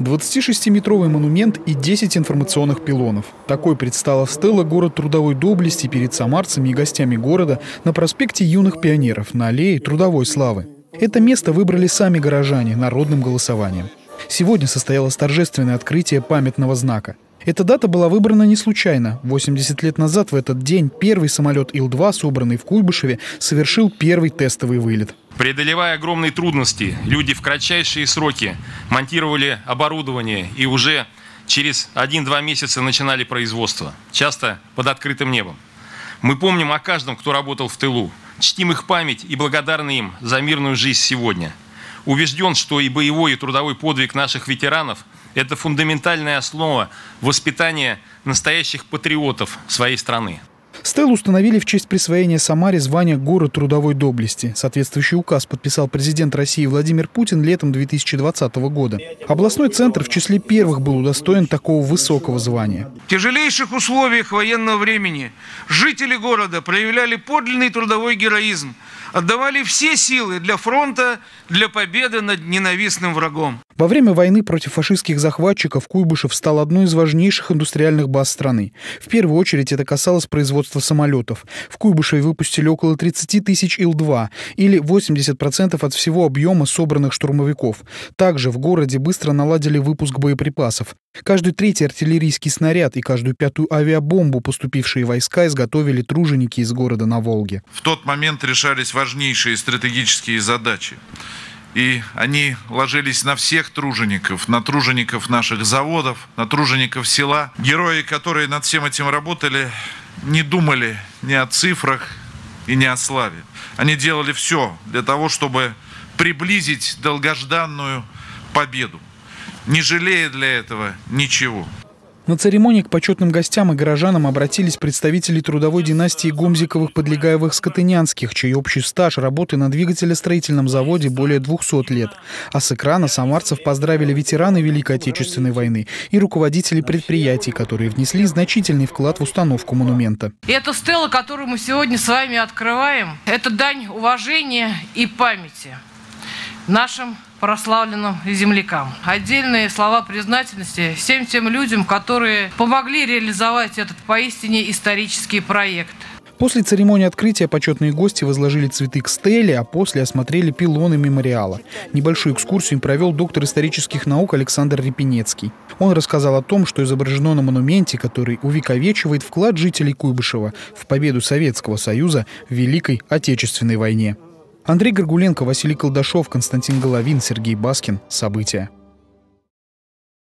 26-метровый монумент и 10 информационных пилонов. Такой предстала стела «Город трудовой доблести» перед самарцами и гостями города на проспекте Юных пионеров на аллее Трудовой славы. Это место выбрали сами горожане народным голосованием. Сегодня состоялось торжественное открытие памятного знака. Эта дата была выбрана не случайно. 80 лет назад в этот день первый самолет Ил-2, собранный в Куйбышеве, совершил первый тестовый вылет. Преодолевая огромные трудности, люди в кратчайшие сроки монтировали оборудование и уже через 1-2 месяца начинали производство, часто под открытым небом. Мы помним о каждом, кто работал в тылу, чтим их память и благодарны им за мирную жизнь сегодня. Убежден, что и боевой, и трудовой подвиг наших ветеранов – это фундаментальная основа воспитания настоящих патриотов своей страны. Стелу установили в честь присвоения Самаре звания «Город трудовой доблести». Соответствующий указ подписал президент России Владимир Путин летом 2020 года. Областной центр в числе первых был удостоен такого высокого звания. В тяжелейших условиях военного времени жители города проявляли подлинный трудовой героизм, отдавали все силы для фронта, для победы над ненавистным врагом. Во время войны против фашистских захватчиков Куйбышев стал одной из важнейших индустриальных баз страны. В первую очередь это касалось производства самолетов. В Куйбышеве выпустили около 30 тысяч Ил-2, или 80% от всего объема собранных штурмовиков. Также в городе быстро наладили выпуск боеприпасов. Каждый третий артиллерийский снаряд и каждую пятую авиабомбу поступившие войска изготовили труженики из города на Волге. В тот момент решались важнейшие стратегические задачи. И они ложились на всех тружеников, на тружеников наших заводов, на тружеников села. Герои, которые над всем этим работали, не думали ни о цифрах и ни о славе. Они делали все для того, чтобы приблизить долгожданную победу, не жалея для этого ничего. На церемонии к почетным гостям и горожанам обратились представители трудовой династии Гомзиковых, Подлегаевых, Скотынянских, чей общий стаж работы на двигателестроительном заводе более 200 лет. А с экрана самарцев поздравили ветераны Великой Отечественной войны и руководители предприятий, которые внесли значительный вклад в установку монумента. Эта стела, которую мы сегодня с вами открываем, это дань уважения и памяти нашим прославленным землякам. Отдельные слова признательности всем тем людям, которые помогли реализовать этот поистине исторический проект. После церемонии открытия почетные гости возложили цветы к стеле, а после осмотрели пилоны мемориала. Небольшую экскурсию им провел доктор исторических наук Александр Репенецкий. Он рассказал о том, что изображено на монументе, который увековечивает вклад жителей Куйбышева в победу Советского Союза в Великой Отечественной войне. Андрей Горгуленко, Василий Колдашов, Константин Головин, Сергей Баскин. События.